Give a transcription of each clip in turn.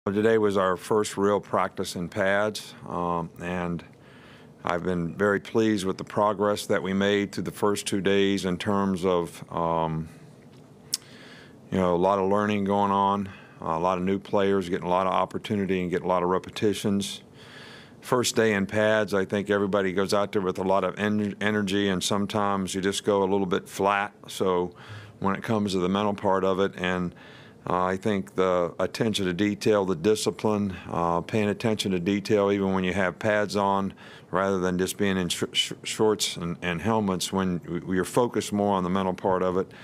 Today was our first real practice in pads, and I've been very pleased with the progress that we made through the first 2 days in terms of, a lot of learning going on, a lot of new players getting a lot of opportunity and getting a lot of repetitions. First day in pads, I think everybody goes out there with a lot of energy, and sometimes you just go a little bit flat. So when it comes to the mental part of it, and I think the attention to detail, the discipline, paying attention to detail even when you have pads on, rather than just being in shorts and helmets, when you're focused more on the mental part of it.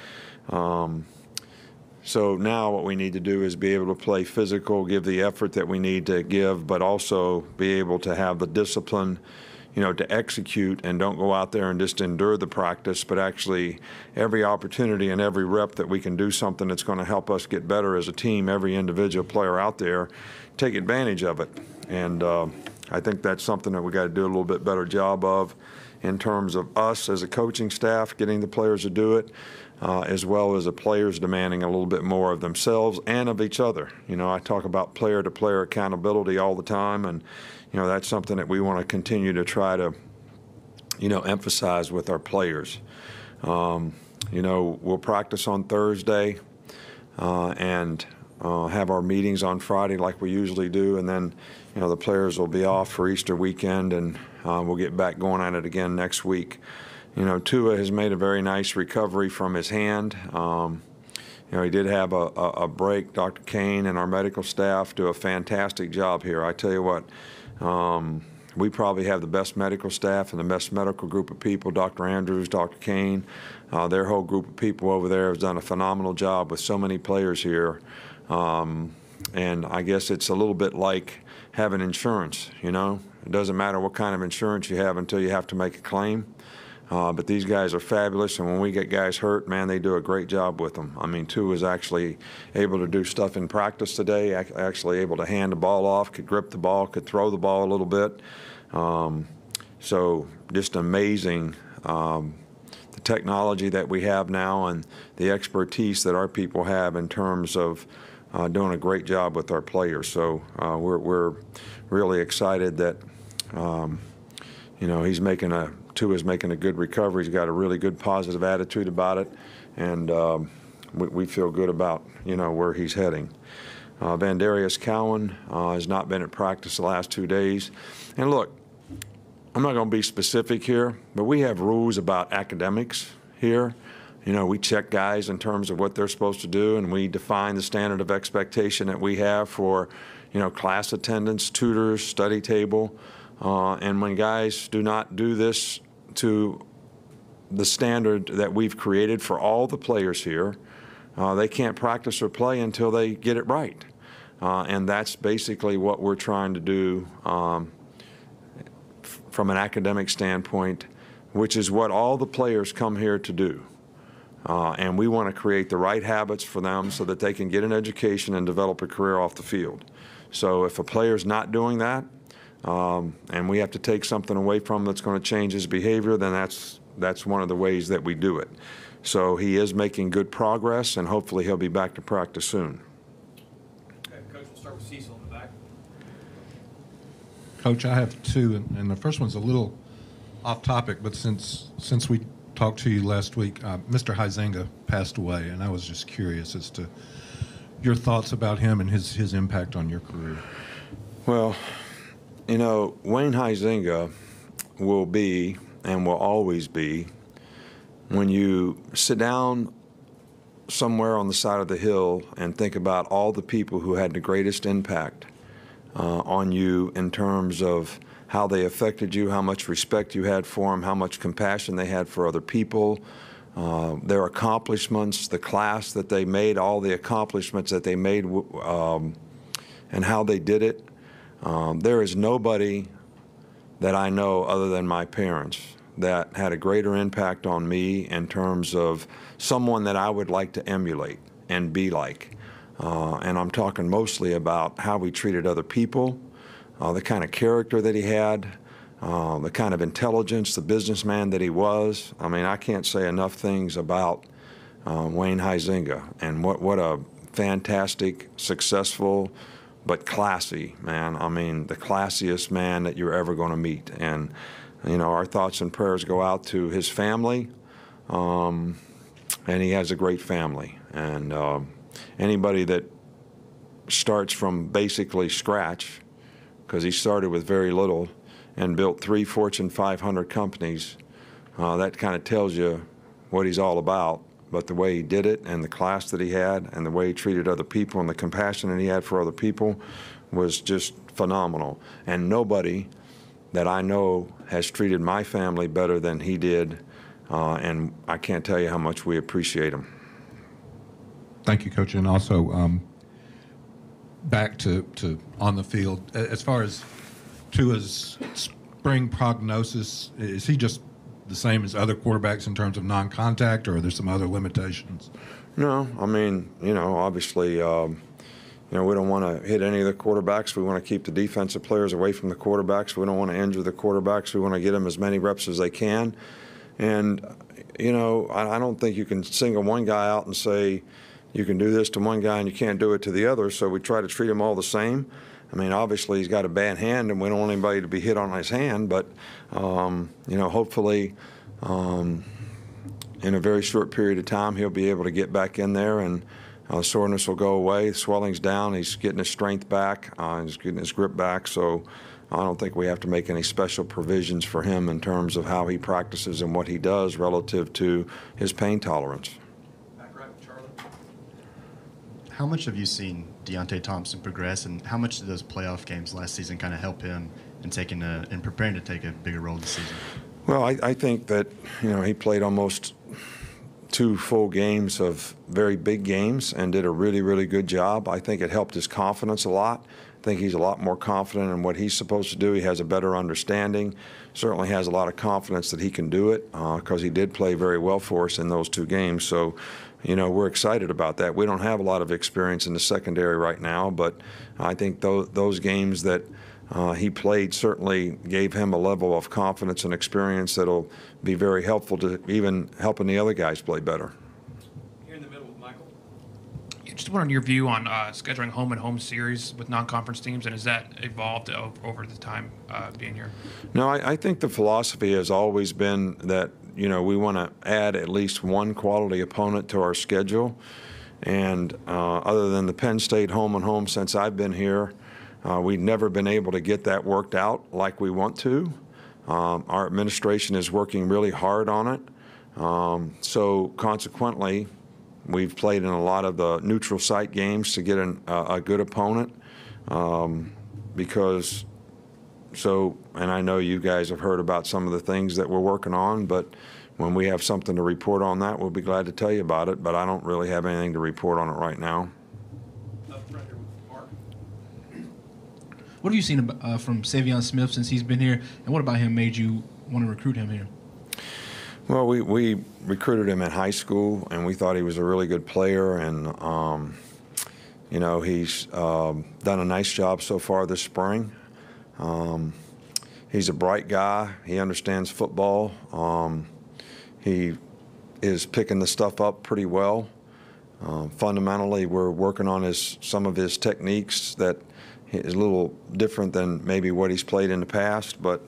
So now what we need to do is be able to play physical, give the effort that we need to give, but also be able to have the discipline, to execute, and don't go out there and just endure the practice, but actually every opportunity and every rep that we can do something that's going to help us get better as a team, every individual player out there, take advantage of it. And I think that's something that we got to do a little bit better job of in terms of us as a coaching staff, getting the players to do it, as well as the players demanding a little bit more of themselves and of each other. I talk about player-to-player accountability all the time, and that's something that we want to continue to try to, emphasize with our players. We'll practice on Thursday and have our meetings on Friday like we usually do, and then, the players will be off for Easter weekend, and we'll get back going at it again next week. Tua has made a very nice recovery from his hand. He did have a break. Dr. Kane and our medical staff do a fantastic job here. I tell you what, we probably have the best medical staff and the best medical group of people. Dr. Andrews, Dr. Kane, their whole group of people over there has done a phenomenal job with so many players here. And I guess it's a little bit like having insurance, It doesn't matter what kind of insurance you have until you have to make a claim. But these guys are fabulous, and when we get guys hurt, man, they do a great job with them. I mean, Tua was actually able to do stuff in practice today, actually able to hand the ball off, could grip the ball, could throw the ball a little bit. So just amazing, the technology that we have now and the expertise that our people have in terms of doing a great job with our players. So we're really excited that, Tua's making a good recovery. He's got a really good positive attitude about it, and we feel good about, where he's heading. Vandarius Cowan has not been at practice the last 2 days. And look, I'm not going to be specific here, but we have rules about academics here. We check guys in terms of what they're supposed to do, and we define the standard of expectation that we have for, class attendance, tutors, study table. And when guys do not do this to the standard that we've created for all the players here, they can't practice or play until they get it right. And that's basically what we're trying to do from an academic standpoint, which is what all the players come here to do. And we want to create the right habits for them so that they can get an education and develop a career off the field. So if a player's not doing that, and we have to take something away from him that's going to change his behavior, then that's one of the ways that we do it. So he is making good progress, and hopefully he'll be back to practice soon. Okay, Coach, we'll start with Cecil in the back. Coach, I have two, and the first one's a little off topic, but since we talked to you last week, Mr. Huizenga passed away, and I was just curious as to your thoughts about him and his impact on your career. Well, Wayne Huizenga will be and will always be, when you sit down somewhere on the side of the hill and think about all the people who had the greatest impact on you in terms of how they affected you, how much respect you had for them, how much compassion they had for other people, their accomplishments, the class that they made, all the accomplishments that they made, and how they did it. There is nobody that I know other than my parents that had a greater impact on me in terms of someone that I would like to emulate and be like. And I'm talking mostly about how we treated other people, the kind of character that he had, the kind of intelligence, the businessman that he was. I mean, I can't say enough things about Wayne Huizenga and what a fantastic, successful, but classy, man. I mean, the classiest man that you're ever going to meet. And, you know, our thoughts and prayers go out to his family, and he has a great family. And anybody that starts from basically scratch, because he started with very little and built 3 Fortune 500 companies, that kind of tells you what he's all about. But the way he did it and the class that he had and the way he treated other people and the compassion that he had for other people was just phenomenal. And nobody that I know has treated my family better than he did, and I can't tell you how much we appreciate him. Thank you, Coach. And also, back to on the field, as far as Tua's spring prognosis, is he just the same as other quarterbacks in terms of non-contact, or are there some other limitations? No, I mean, you know, obviously, you know, we don't want to hit any of the quarterbacks. We want to keep the defensive players away from the quarterbacks. We don't want to injure the quarterbacks. We want to get them as many reps as they can. And, you know, I don't think you can single one guy out and say you can do this to one guy and you can't do it to the other. So we try to treat them all the same. I mean, obviously, he's got a bad hand, and we don't want anybody to be hit on his hand. But, you know, hopefully, in a very short period of time, he'll be able to get back in there, and soreness will go away. The swelling's down. He's getting his strength back. He's getting his grip back. So I don't think we have to make any special provisions for him in terms of how he practices and what he does relative to his pain tolerance. Back right, Charlie. How much have you seen Deontay Thompson progress, and how much did those playoff games last season kind of help him in preparing to take a bigger role this season? Well, I think that, you know, he played almost 2 full games of very big games and did a really, really good job. I think it helped his confidence a lot. I think he's a lot more confident in what he's supposed to do. He has a better understanding. Certainly has a lot of confidence that he can do it, because he did play very well for us in those 2 games. So, you know, we're excited about that. We don't have a lot of experience in the secondary right now, but I think those games that he played certainly gave him a level of confidence and experience that'll be very helpful to even helping the other guys play better. Here in the middle with Michael. Just wondering your view on scheduling home and home series with non-conference teams, and has that evolved over the time being here? No, I think the philosophy has always been that, you know, we want to add at least one quality opponent to our schedule. And other than the Penn State home and home since I've been here, we've never been able to get that worked out like we want to. Our administration is working really hard on it. So consequently, we've played in a lot of the neutral site games to get a good opponent, because and I know you guys have heard about some of the things that we're working on, but when we have something to report on that, we'll be glad to tell you about it, but I don't really have anything to report on it right now. Up front here with Mark. What have you seen from Savion Smith since he's been here, and what about him made you want to recruit him here? Well, we recruited him in high school, and we thought he was a really good player, and you know, he's done a nice job so far this spring. He's a bright guy. He understands football. He is picking the stuff up pretty well. Fundamentally, we're working on some of his techniques that is a little different than maybe what he's played in the past, but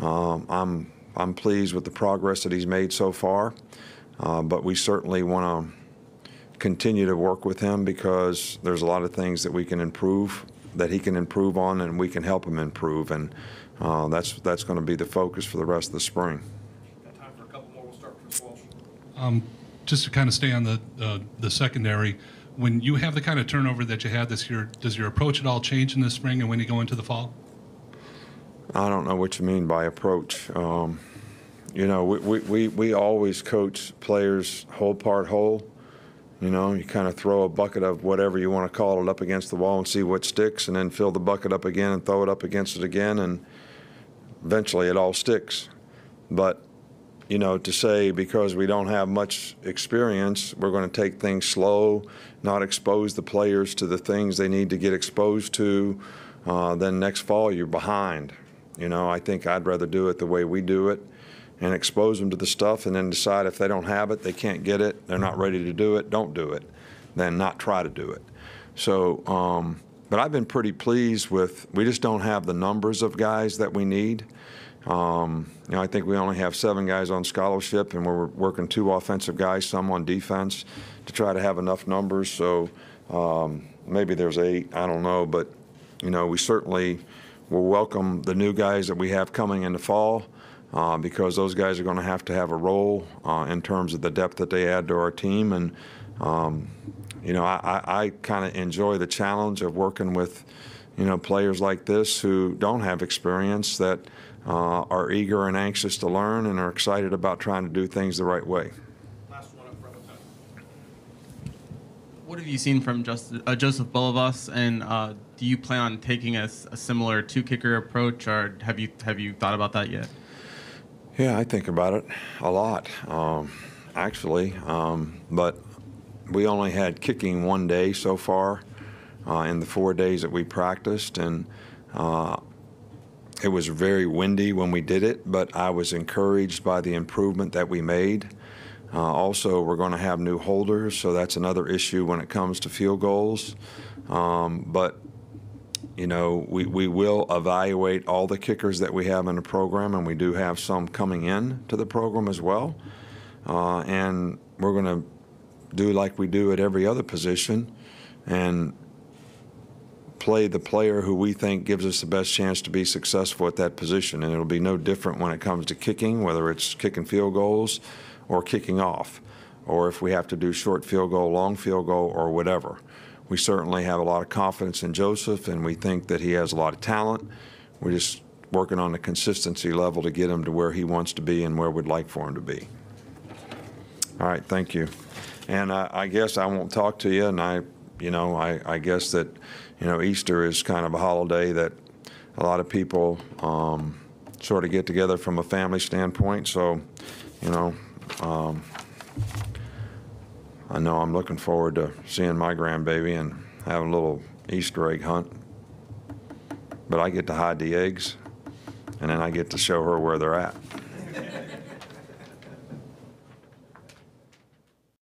I'm pleased with the progress that he's made so far. But we certainly want to continue to work with him, because there's a lot of things that we can improve, that he can improve on, and we can help him improve. And that's going to be the focus for the rest of the spring. Got time for a couple more. We'll start with Chris Walsh. Just to kind of stay on the secondary, when you have the kind of turnover that you had this year, does your approach at all change in the spring and when you go into the fall? I don't know what you mean by approach. You know, we always coach players whole part whole. You know, you kind of throw a bucket of whatever you want to call it up against the wall and see what sticks, and then fill the bucket up again and throw it up against it again, and eventually it all sticks. But, you know, to say because we don't have much experience, we're going to take things slow, not expose the players to the things they need to get exposed to, then next fall you're behind. You know, I think I'd rather do it the way we do it and expose them to the stuff, and then decide if they don't have it, they can't get it, they're not ready to do it, don't do it, then not try to do it. So But I've been pretty pleased with, we just don't have the numbers of guys that we need. I think we only have 7 guys on scholarship, and we're working 2 offensive guys, some on defense, to try to have enough numbers. So maybe there's 8, I don't know. But, we certainly will welcome the new guys that we have coming in the fall because those guys are going to have a role in terms of the depth that they add to our team. And, I kind of enjoy the challenge of working with, players like this who don't have experience that are eager and anxious to learn and are excited about trying to do things the right way. Last one up front with that. What have you seen from Joseph Bulovas, and do you plan on taking a similar 2-kicker approach, or have you thought about that yet? Yeah, I think about it a lot, actually. But we only had kicking 1 day so far in the 4 days that we practiced, and it was very windy when we did it, but I was encouraged by the improvement that we made. Also, we're going to have new holders, so that's another issue when it comes to field goals. But, we will evaluate all the kickers that we have in the program, and we do have some coming in to the program as well. And we're going to do like we do at every other position and play the player who we think gives us the best chance to be successful at that position. And it'll be no different when it comes to kicking, whether it's kicking field goals or kicking off, or if we have to do short field goal, long field goal, or whatever. We certainly have a lot of confidence in Joseph, and we think that he has a lot of talent. We're just working on the consistency level to get him to where he wants to be and where we'd like for him to be. All right, thank you. And I guess I won't talk to you, and I guess that Easter is kind of a holiday that a lot of people sort of get together from a family standpoint. So, I know I'm looking forward to seeing my grandbaby and having a little Easter egg hunt. But I get to hide the eggs, and then I get to show her where they're at.